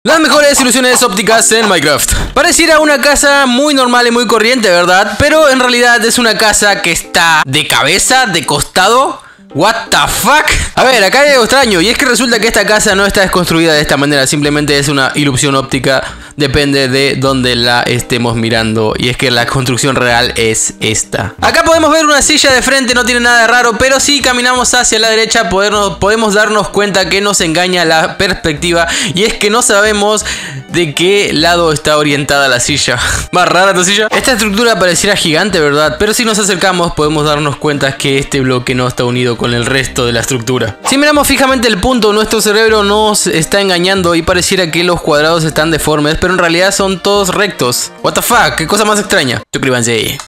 Las mejores ilusiones ópticas en Minecraft. Pareciera una casa muy normal y muy corriente, ¿verdad? Pero en realidad es una casa que está de cabeza, de costado. What the fuck? A ver, acá hay algo extraño. Y es que resulta que esta casa no está construida de esta manera. Simplemente es una ilusión óptica. Depende de dónde la estemos mirando. Y es que la construcción real es esta. Acá podemos ver una silla de frente. No tiene nada de raro. Pero si caminamos hacia la derecha podemos darnos cuenta que nos engaña la perspectiva. Y es que no sabemos de qué lado está orientada la silla. Más rara esta silla. Esta estructura pareciera gigante, ¿verdad? Pero si nos acercamos podemos darnos cuenta que este bloque no está unido con el resto de la estructura. Si miramos fijamente el punto, nuestro cerebro nos está engañando y pareciera que los cuadrados están deformes, pero en realidad son todos rectos. What the fuck, qué cosa más extraña. Suscríbanse.